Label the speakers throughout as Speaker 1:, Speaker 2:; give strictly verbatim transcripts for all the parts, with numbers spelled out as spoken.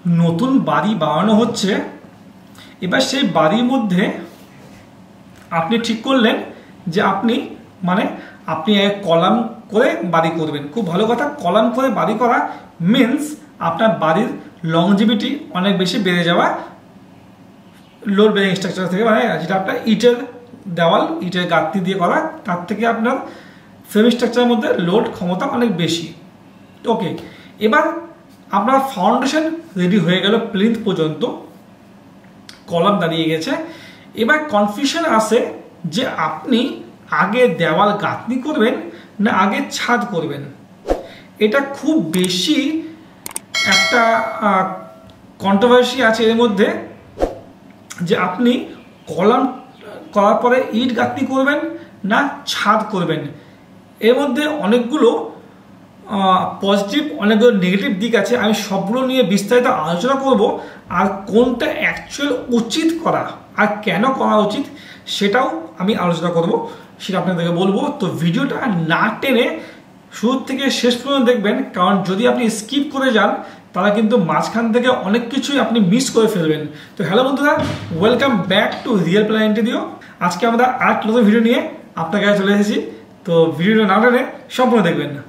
Speaker 1: নতুন বাড়ি বানানো হচ্ছে, এবার সেই বাড়ির মধ্যে আপনি ঠিক করলেন যে আপনি মানে আপনি কলাম করে বাড়ি করবেন। খুব ভালো কথা, কলাম করে বাড়ি করা মিন্স আপনার বাড়ির লংজিভিটি অনেক বেশি বেড়ে যাওয়া লোড বেরিং স্ট্রাকচার থেকে, মানে যেটা আপনার ইটের দেওয়াল ইটের গাঁথনি দিয়ে করা, তার থেকে আপনার ফ্রেম স্ট্রাকচারের মধ্যে লোড ক্ষমতা অনেক বেশি। ওকে, এবার আপনার ফাউন্ডেশন রেডি হয়ে গেল, প্লিন্থ পর্যন্ত কলাম দাঁড়িয়ে গেছে। এবার কনফিউশন আসে যে আপনি আগে দেওয়াল গাঁথনি করবেন না আগে ছাদ করবেন। এটা খুব বেশি একটা কন্ট্রোভার্সি আছে এর মধ্যে, যে আপনি কলাম করার পরে ইট গাঁথনি করবেন না ছাদ করবেন। এর মধ্যে অনেকগুলো পজিটিভ অনেকগুলো নেগেটিভ দিক আছে, আমি সবগুলো নিয়ে বিস্তারিত আলোচনা করব। আর কোনটা অ্যাকচুয়াল উচিত করা আর কেন করা উচিত সেটাও আমি আলোচনা করব, সেটা আপনাদেরকে বলবো। তো ভিডিওটা না টেনে শুরু থেকে শেষ পর্যন্ত দেখবেন, কারণ যদি আপনি স্কিপ করে যান তাহলে কিন্তু মাঝখান থেকে অনেক কিছুই আপনি মিস করে ফেলবেন। তো হ্যালো বন্ধুরা, welcome back to real plan interior. আজকে আমরা আট নতুন ভিডিও নিয়ে আপনার কাছে চলে এসেছি। তো ভিডিওটা না টেনে সম্পূর্ণ দেখবেন না।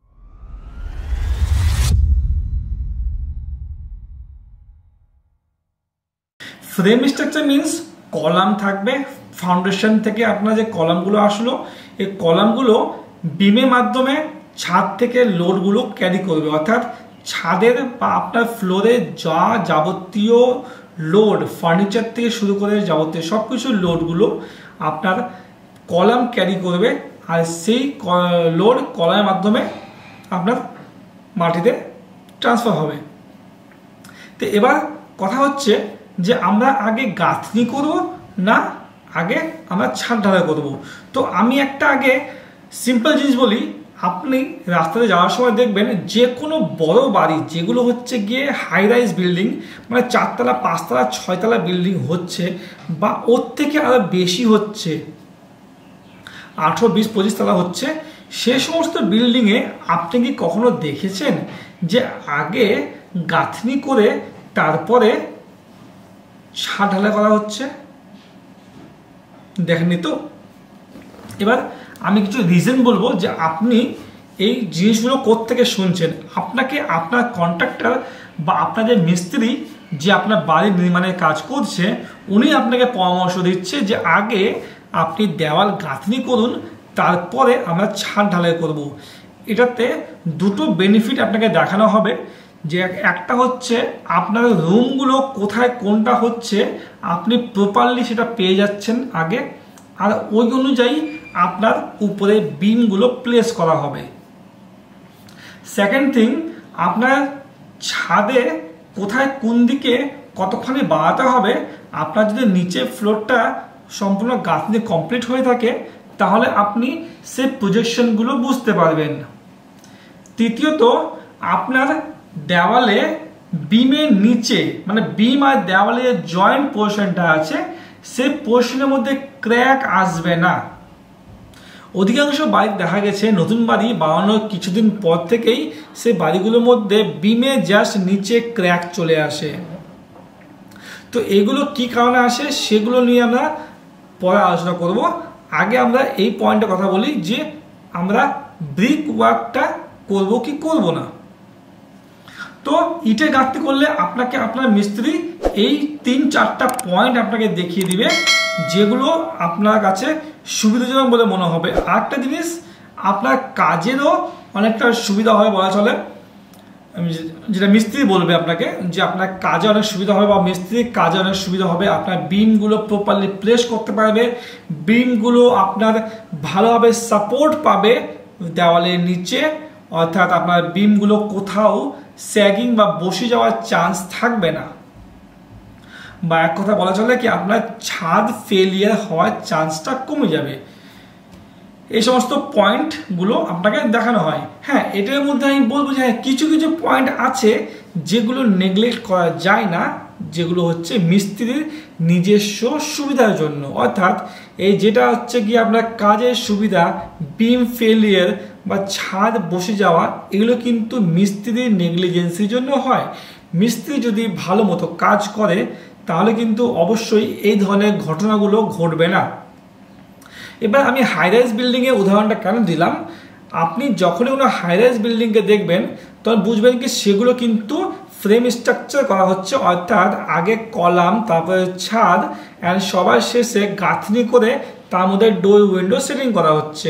Speaker 1: ফ্রেম স্ট্রাকচার মিন্স কলাম থাকবে, ফাউন্ডেশন থেকে আপনার যে কলামগুলো আসলো, এই কলামগুলো বিমের মাধ্যমে ছাদ থেকে লোডগুলো ক্যারি করবে, অর্থাৎ ছাদের বা আপনার ফ্লোরে যা যাবতীয় লোড ফার্নিচার থেকে শুরু করে যাবতীয় সব কিছু লোডগুলো আপনার কলাম ক্যারি করবে, আর সেই লোড কলামের মাধ্যমে আপনার মাটিতে ট্রান্সফার হবে। তো এবার কথা হচ্ছে যে আমরা আগে গাঁথনি করব না আগে আমরা ছাদ ঢালাই করব। তো আমি একটা আগে সিম্পল জিনিস বলি, আপনি রাস্তাতে যাওয়ার সময় দেখবেন যে কোনো বড় বাড়ি যেগুলো হচ্ছে গিয়ে হাই রাইজ বিল্ডিং, মানে চারতলা পাঁচতলা ছয়তলা বিল্ডিং হচ্ছে বা ওর থেকে আরও বেশি হচ্ছে, আঠেরো বিশ পঁচিশ তলা হচ্ছে, সে সমস্ত বিল্ডিংয়ে আপনি কি কখনো দেখেছেন যে আগে গাঁথনি করে তারপরে ছাদ ঢালাই করা হচ্ছে? দেখেননি তো। এবার আমি কিছু রিজন বলবো যে আপনি এই জিনিসগুলো কোত্থেকে শুনছেন। আপনাকে আপনার কন্ট্রাক্টর বা আপনার যে মিস্ত্রি যে আপনার বাড়ি নির্মাণের কাজ করছে, উনি আপনাকে পরামর্শ দিচ্ছে যে আগে আপনি দেওয়াল গাঁথনি করুন, তারপরে আমরা ছাদ ঢালাই করব। এটাতে দুটো বেনিফিট আপনাকে দেখানো হবে, যে একটা হচ্ছে আপনার রুমগুলো কোথায় কোনটা হচ্ছে আপনি প্রপারলি সেটা পেয়ে যাচ্ছেন আগে, আর ওই অনুযায়ী আপনার উপরে বিমগুলো প্লেস করা হবে। সেকেন্ড থিং, আপনার ছাদে কোথায় কোন দিকে কতখানি বাড়াতে হবে, আপনার যদি নিচে ফ্লোরটা সম্পূর্ণ গাঁথনি কমপ্লিট হয়ে থাকে তাহলে আপনি সেই প্রজেকশনগুলো বুঝতে পারবেন। তৃতীয়ত, আপনার দেওয়ালে বিমের নিচে মানে বিম আর দেওয়ালের জয়েন্ট পোর্শনটা আছে, সেই পোর্শনের মধ্যে ক্র্যাক আসবে না। অধিকাংশ বাড়ি দেখা গেছে নতুন বাড়ি বানানোর কিছুদিন পর থেকেই সেই বাড়িগুলোর মধ্যে বিমে জাস্ট নিচে ক্র্যাক চলে আসে। তো এগুলো কি কারণে আসে সেগুলো নিয়ে আমরা পরে আলোচনা করব। আগে আমরা এই পয়েন্টে কথা বলি যে আমরা ব্রিক ওয়ার্কটা করব কি করব না। তো ইটের গাঁথনি করলে আপনাকে আপনার মিস্ত্রি এই তিন চারটা পয়েন্ট আপনাকে দেখিয়ে দিবে, যেগুলো আপনার কাছে সুবিধাজনক বলে মনে হবে। আরেকটা জিনিস, আপনার কাজেরও অনেকটা সুবিধা হবে বলা চলে, যেটা মিস্ত্রি বলবে আপনাকে যে আপনার কাজে অনেক সুবিধা হবে বা মিস্ত্রির কাজে অনেক সুবিধা হবে। আপনার বিমগুলো প্রপারলি প্লেস করতে পারবে, বিমগুলো আপনার ভালোভাবে সাপোর্ট পাবে দেওয়ালের নিচে, অর্থাৎ আপনার বিমগুলো কোথাও স্যাগিং বা বসে যাওয়ার চান্স থাকবে না, বা এক কথা বলা চলে কি আপনার ছাদ ফেলিয়ার হওয়ার চান্সটা কমে যাবে। এই সমস্ত পয়েন্টগুলো আপনাকে দেখানো হয়। হ্যাঁ, এটার মধ্যে আমি বলবো যে হ্যাঁ কিছু কিছু পয়েন্ট আছে যেগুলো নেগলেক্ট করা যায় না, যেগুলো হচ্ছে মিস্ত্রির নিজস্ব সুবিধার জন্য, অর্থাৎ এই যেটা হচ্ছে কি আপনার কাজের সুবিধা, বিম ফেলিয়ার বা ছাদ বসে যাওয়া, এগুলো কিন্তু মিস্ত্রির নেগলিজেন্সির জন্য হয়। মিস্ত্রি যদি ভালো মতো কাজ করে তাহলে কিন্তু অবশ্যই এই ধরনের ঘটনাগুলো ঘটবে না। এবার আমি হাইরাইজ বিল্ডিংয়ের উদাহরণটা কেন দিলাম, আপনি যখনই কোনো হাইরাইজ বিল্ডিংকে দেখবেন তখন বুঝবেন কি সেগুলো কিন্তু ফ্রেম স্ট্রাকচার করা হচ্ছে, অর্থাৎ আগে কলাম, তারপরে ছাদ, অ্যান্ড সবার শেষে গাঁথনি করে তার মধ্যে ডোর উইন্ডো সেটিং করা হচ্ছে।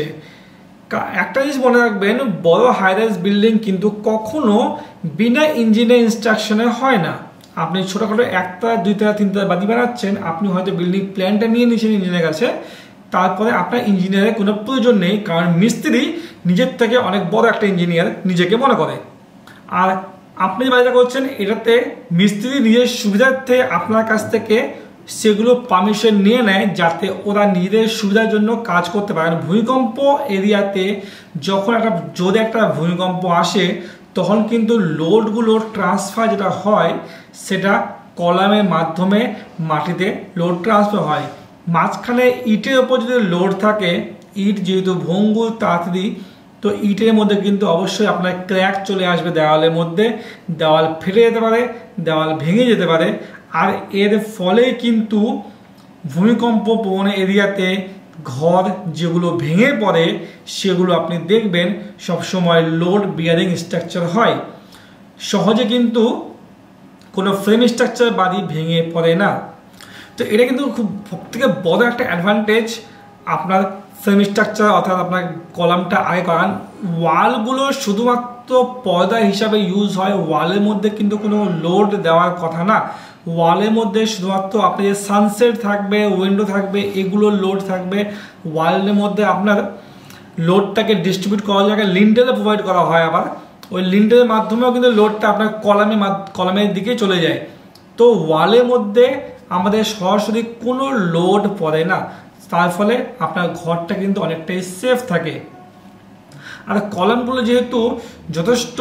Speaker 1: একটা জিনিস মনে রাখবেন, বড় হাইরাইজ বিল্ডিং কিন্তু কখনো বিনা ইঞ্জিনিয়ার ইনস্ট্রাকশনে হয় না। আপনি ছোটোখাটো একটা দুইতলা তিনতলা বাড়ি বানাচ্ছেন, আপনি হয়তো বিল্ডিং প্ল্যানটা নিয়ে নিয়েছেন ইঞ্জিনিয়ারের কাছে, তারপরে আপনার ইঞ্জিনিয়ারের কোনো প্রয়োজন নেই, কারণ মিস্ত্রি নিজের থেকে অনেক বড় একটা ইঞ্জিনিয়ার নিজেকে মনে করে। আর আপনি যে বাড়িটা করছেন এটাতে মিস্ত্রি নিজের সুবিধার্থে আপনার কাছ থেকে সেগুলো পারমিশন নিয়ে নেয় যাতে ওরা নিজেদের সুবিধার জন্য কাজ করতে পারেন। ভূমিকম্প এরিয়াতে যখন একটা জোরে একটা ভূমিকম্প আসে তখন কিন্তু লোডগুলো ট্রান্সফার যেটা হয় সেটা কলামের মাধ্যমে মাটিতে লোড ট্রান্সফার হয়। মাঝখানে ইটের ওপর যদি লোড থাকে, ইট যেহেতু ভঙ্গুর তাড়াতাড়ি, তো ইটের মধ্যে কিন্তু অবশ্যই আপনার ক্র্যাক চলে আসবে দেওয়ালের মধ্যে, দেওয়াল ফেটে যেতে পারে, দেওয়াল ভেঙে যেতে পারে। আর এর ফলে কিন্তু ভূমিকম্প প্রবণ এরিয়াতে ঘর যেগুলো ভেঙে পড়ে সেগুলো আপনি দেখবেন সবসময় লোড বিয়ারিং স্ট্রাকচার হয়। সহজে কিন্তু কোনো ফ্রেম স্ট্রাকচার বাড়ি ভেঙে পড়ে না। তো এটা কিন্তু খুব সবথেকে বড় একটা অ্যাডভান্টেজ আপনার ফ্রেম স্ট্রাকচার, অর্থাৎ আপনার কলামটা আগে করান। ওয়ালগুলো শুধুমাত্র পর্দা হিসাবে ইউজ হয়, ওয়ালের মধ্যে কিন্তু কোনো লোড দেওয়ার কথা না। ওয়ালের মধ্যে শুধুমাত্র আপনার যে সানসেট থাকবে, উইন্ডো থাকবে, এগুলো লোড থাকবে। ওয়ালের মধ্যে আপনার লোডটাকে ডিস্ট্রিবিউট করার জায়গায় লিন্টেলে প্রোভাইড করা হয়, আবার ওই লিন্টেলের মাধ্যমেও কিন্তু লোডটা আপনার কলামে কলামের দিকে চলে যায়। তো ওয়ালের মধ্যে আমাদের সরাসরি কোনো লোড পড়ে না, তার ফলে আপনার ঘরটা কিন্তু অনেকটাই সেফ থাকে। আর কলামগুলো যেহেতু যথেষ্ট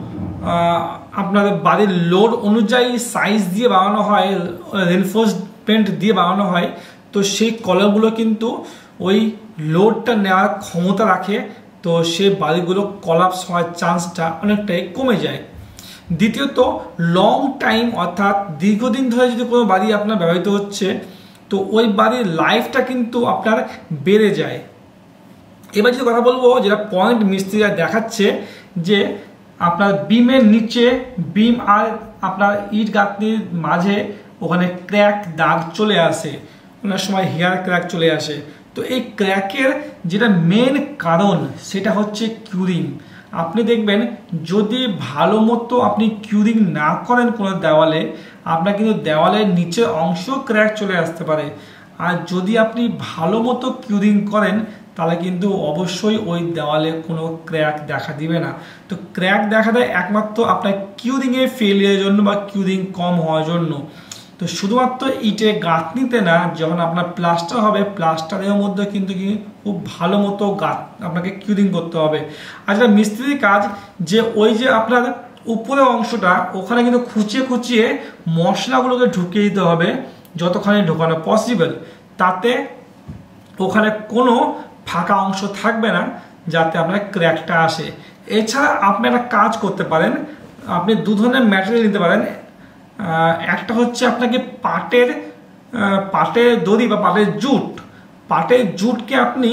Speaker 1: আপনার বাড়ির লোড অনুযায়ী সাইজ দিয়ে বানানো হয়, রেনফোর্সমেন্ট দিয়ে বানানো হয়, তো সেই কলামগুলো কিন্তু ওই লোডটা নেওয়ার ক্ষমতা রাখে, তো সেই বাড়িগুলো কলাপস হওয়ার চান্সটা অনেকটাই কমে যায়। দ্বিতীয়ত, লং টাইম অর্থাৎ দীর্ঘদিন ধরে যদি কোনো বাড়ি আপনার ব্যবহৃত হচ্ছে তো ওই বাড়ির লাইফটা কিন্তু আপনার বেড়ে যায়। এবার যদি কথা বলবো যেটা পয়েন্ট মিস্ত্রিরা দেখাচ্ছে যে আপনার বিমের নিচে বিম আর আপনার ইট গাঁথনির মাঝে ওখানে ক্র্যাক দাগ চলে আসে, অনেক সময় হেয়ার ক্র্যাক চলে আসে। তো এই ক্র্যাকের যেটা মেন কারণ সেটা হচ্ছে কিউরিং। আপনি দেখবেন যদি ভালো মতো আপনি কিউরিং না করেন কোনো দেওয়ালে, আপনার কিন্তু দেওয়ালের নিচের অংশ ক্র্যাক চলে আসতে পারে। আর যদি আপনি ভালো মতো কিউরিং করেন তাহলে কিন্তু অবশ্যই ওই দেওয়ালে কোনো ক্র্যাক দেখা দিবে না। তো ক্র্যাক দেখা দেয় একমাত্র আপনার কিউরিংয়ের ফেলিয়ারের জন্য বা কিউরিং কম হওয়ার জন্য। তো শুধুমাত্র ইটে গাঁথনিতে না, যখন আপনার প্লাস্টার হবে প্লাস্টারের মধ্যে কিন্তু কি খুব ভালো মতো গাঁথ আপনাকে কিউরিং করতে হবে। আর যেটা মিস্ত্রির কাজ, যে ওই যে আপনার উপরের অংশটা ওখানে কিন্তু খুঁচিয়ে খুঁচিয়ে মশলাগুলোকে ঢুকিয়ে দিতে হবে যতখানি ঢোকানো পসিবল, তাতে ওখানে কোনো ফাঁকা অংশ থাকবে না যাতে আপনার ক্র্যাকটা আসে। এছাড়া আপনি একটা কাজ করতে পারেন, আপনি দু ধরনের ম্যাটেরিয়াল নিতে পারেন। একটা হচ্ছে আপনাকে পাটের পাটের দড়ি বা পাটের জুট, পাটের জুটকে আপনি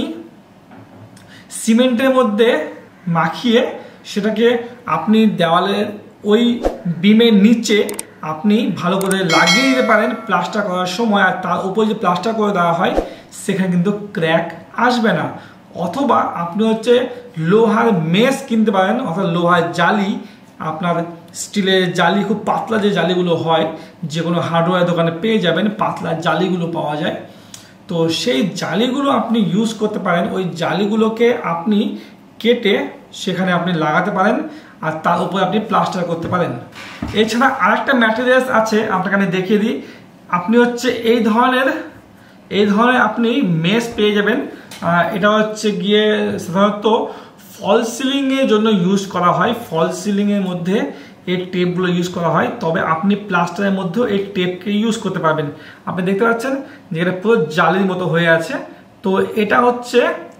Speaker 1: সিমেন্টের মধ্যে মাখিয়ে সেটাকে আপনি দেওয়ালের ওই বিমের নিচে আপনি ভালো করে লাগিয়ে দিতে পারেন প্লাস্টার করার সময়, আর তার উপরে যে প্লাস্টার করে দেওয়া হয় সেখানে কিন্তু ক্র্যাক আসবে না। অথবা আপনি হচ্ছে লোহার মেশ কিনতে পারেন, অর্থাৎ লোহার জালি, আপনার স্টিলের জালি, খুব পাতলা যে জালিগুলো হয় যে কোনো হার্ডওয়্যার দোকানে পেয়ে যাবেন, পাতলা জালিগুলো পাওয়া যায়। তো সেই জালিগুলো আপনি ইউজ করতে পারেন। ওই জালিগুলোকে আপনি কেটে সেখানে আপনি লাগাতে পারেন আর তার উপরে আপনি প্লাস্টার করতে পারেন। এছাড়া আরেকটা ম্যাটেরিয়ালস আছে, আপনাকে আমি দেখিয়ে দিই। আপনি হচ্ছে এই ধরনের এই ধরনের আপনি মেশ পেয়ে যাবেন। এটা হচ্ছে গিয়ে সাধারণত ফল সিলিংয়ের জন্য ইউজ করা হয়, ফল সিলিংয়ের মধ্যে এই টেপগুলো ইউজ করা হয়। তবে আপনি প্লাস্টারের মধ্যেও এই টেপকে ইউজ করতে পারবেন। আপনি দেখতে পাচ্ছেন যে এটা পুরো জালির মতো হয়ে আছে। তো এটা হচ্ছে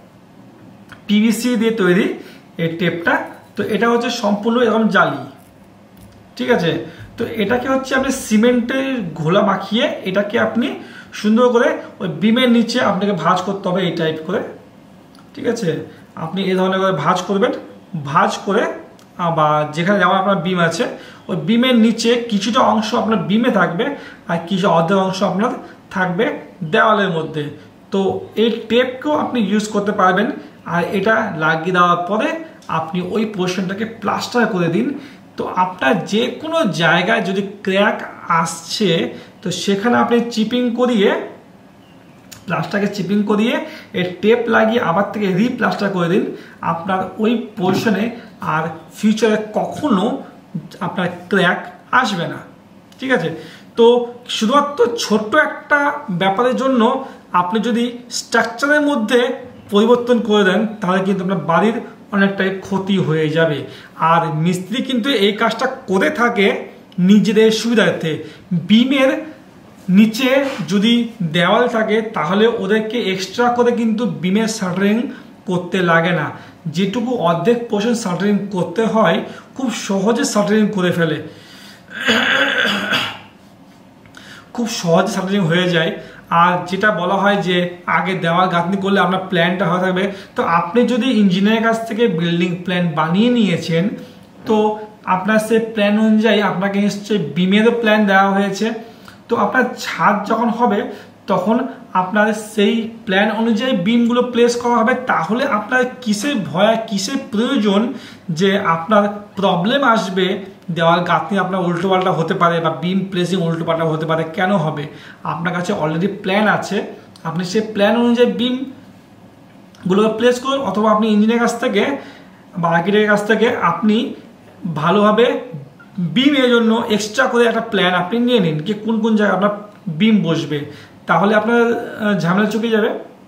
Speaker 1: পিভিসি দিয়ে তৈরি এই টেপটা। তো এটা হচ্ছে সম্পূর্ণ এরকম জালি, ঠিক আছে। তো এটাকে হচ্ছে আপনি সিমেন্টের ঘোলা মাখিয়ে এটাকে আপনি সুন্দর করে ওই বিমের নিচে আপনাকে ভাঁজ করতে হবে এই টাইপ করে, ঠিক আছে। আপনি এই ধরনের করে ভাঁজ করবেন, ভাঁজ করে বা যেখানে যেমন আপনার বিম আছে ওই বিমের নিচে কিছুটা অংশ আপনার বিমে থাকবে আর কিছু অর্ধেক অংশ আপনার থাকবে দেওয়ালের মধ্যে। তো এই টেপকেও আপনি ইউজ করতে পারবেন। আর এটা লাগিয়ে দেওয়ার পরে আপনি ওই পোর্শনটাকে প্লাস্টার করে দিন। তো আপনার যে কোনো জায়গায় যদি ক্র্যাক আসছে তো সেখানে আপনি চিপিং করিয়ে প্লাস্টারকে চিপিং করিয়ে এর টেপ লাগিয়ে আবার থেকে রিপ্লাস্টার করে দিন। আপনার ওই পোর্শনে আর ফিউচারে কখনো আপনার ক্র্যাক আসবে না, ঠিক আছে। তো শুধুমাত্র ছোট্ট একটা ব্যাপারের জন্য আপনি যদি স্ট্রাকচারের মধ্যে পরিবর্তন করে দেন তাহলে কিন্তু আপনার বাড়ির অনেকটাই ক্ষতি হয়ে যাবে। আর মিস্ত্রি কিন্তু এই কাজটা করে থাকে নিজেদের সুবিধার্থে। বিমের নিচে যদি দেওয়াল থাকে তাহলে ওদেরকে এক্সট্রা করে কিন্তু বিমের শাটারিং করতে লাগে না। যেটুকু অর্ধেক পোর্শন শাটারিং করতে হয় খুব সহজে শাটারিং করে ফেলে, খুব সহজে শাটারিং হয়ে যায়। আর যেটা বলা হয় যে আগে দেওয়াল গাঁথনি করলে আপনার প্ল্যানটা হয়ে থাকবে, তো আপনি যদি ইঞ্জিনিয়ারের কাছ থেকে বিল্ডিং প্ল্যান বানিয়ে নিয়েছেন তো আপনার সেই প্ল্যান অনুযায়ী আপনাকে নিশ্চয়ই বিমেরও প্ল্যান দেওয়া হয়েছে। তো আপনার ছাদ যখন হবে তখন আপনার সেই প্ল্যান অনুযায়ী বিমগুলো প্লেস করা হবে। তাহলে আপনার কিসের ভয়, কিসের প্রয়োজন যে আপনার প্রবলেম আসবে, দেওয়াল গাঁথনি আপনার উল্টোপাল্টা হতে পারে বা বিম প্লেসিং উল্টোপাল্টা হতে পারে, কেন হবে? আপনার কাছে অলরেডি প্ল্যান আছে, আপনি সেই প্ল্যান অনুযায়ী বিমগুলোকে প্লেস করুন। অথবা আপনি ইঞ্জিনিয়ারের কাছ থেকে বা আর্কিটেক্টের কাছ থেকে আপনি ভালোভাবে বিমের জন্য এক্সট্রা করে একটা প্ল্যান আপনি নিয়ে নিন কি কোন কোন জায়গায় আপনার বিম বসবে, তাহলে আপনার ঝামেলা চুকে যাবে,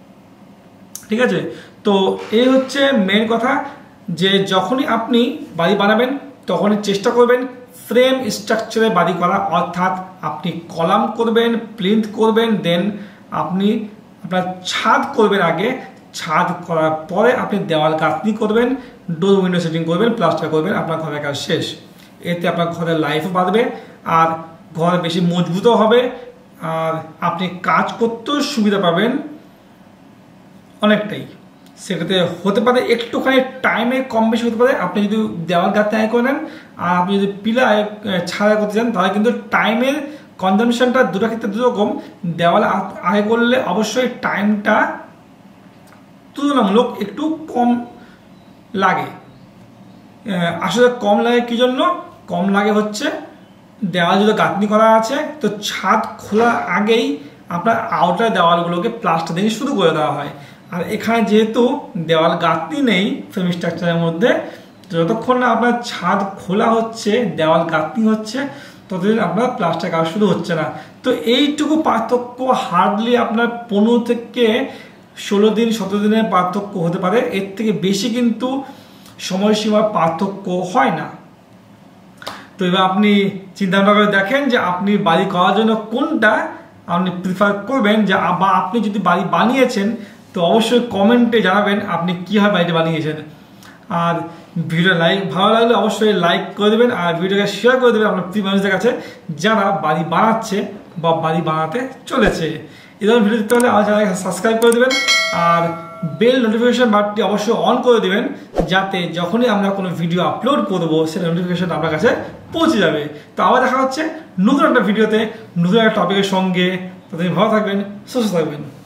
Speaker 1: ঠিক আছে। তো এই হচ্ছে মেন কথা যে যখনই আপনি বাড়ি বানাবেন তখনই চেষ্টা করবেন ফ্রেম স্ট্রাকচারে বাড়ি করা, অর্থাৎ আপনি কলাম করবেন, প্লিন্থ করবেন, দেন আপনি আপনার ছাদ করবেন। আগে ছাদ করার পরে আপনি দেওয়াল গাঁথনি করবেন, ডোর উইন্ডো সেটিং করবেন, প্লাস্টার করবেন, আপনার ঘরের কাজ শেষ। এতে আপনার ঘরের লাইফও বাড়বে আর ঘর বেশি মজবুতও হবে আর আপনি কাজ করতেও সুবিধা পাবেন অনেকটাই। সেটাতে হতে পারে একটুখানি টাইমে কম বেশি হতে পারে। আপনি যদি দেওয়াল গাঁথনি আয় করেন আর আপনি যদি পিলার ছাড়া করতে চান তাহলে কিন্তু টাইমের কনজামশনটা দুটো ক্ষেত্রে দুরকম। দেওয়াল আয় করলে অবশ্যই টাইমটা তুলনামূলক একটু কম লাগে। আসলে কম লাগে কি জন্য? কম লাগে হচ্ছে দেওয়াল যদি গাঁথনি করা আছে তো ছাদ খোলার আগেই আপনার আউটার দেওয়ালগুলোকে প্লাস্টার দিয়ে শুরু করে দেওয়া হয়। আর এখানে যেহেতু দেওয়াল গাঁথনি নেই ফ্রেম স্ট্রাকচারের মধ্যে, যতক্ষণ না আপনার ছাদ খোলা হচ্ছে, দেওয়াল গাঁথনি হচ্ছে, ততদিন আপনার প্লাস্টার কাজ শুরু হচ্ছে না। তো এইটুকু পার্থক্য হার্ডলি আপনার পনেরো থেকে ষোলো দিন সতেরো দিনের পার্থক্য হতে পারে, এর থেকে বেশি কিন্তু সময়সীমার পার্থক্য হয় না। তো এবার আপনি চিন্তা ভাবনা করে দেখেন যে আপনি বাড়ি করার জন্য কোনটা আপনি প্রিফার করবেন, যে বা আপনি যদি বাড়ি বানিয়েছেন তো অবশ্যই কমেন্টে জানাবেন আপনি কীভাবে বাড়িটা বানিয়েছেন। আর ভিডিও লাইক ভালো লাগলে অবশ্যই লাইক করে দেবেন আর ভিডিওকে শেয়ার করে দেবেন আপনার প্রিয় মানুষদের কাছে যারা বাড়ি বানাচ্ছে বা বাড়ি বানাতে চলেছে। এই ধরনের ভিডিও দেখতে হলে আমার চ্যানেলকে সাবস্ক্রাইব করে দেবেন আর বেল নোটিফিকেশন বাটনটি অবশ্যই অন করে দেবেন যাতে যখনই আমরা কোনো ভিডিও আপলোড করবো সেটা নোটিফিকেশন আপনার কাছে পৌঁছে যাবে। তো আবার দেখা হচ্ছে নতুন একটা ভিডিওতে নতুন একটা টপিকের সঙ্গে। ততদিন ভালো থাকবেন, সুস্থ থাকবেন।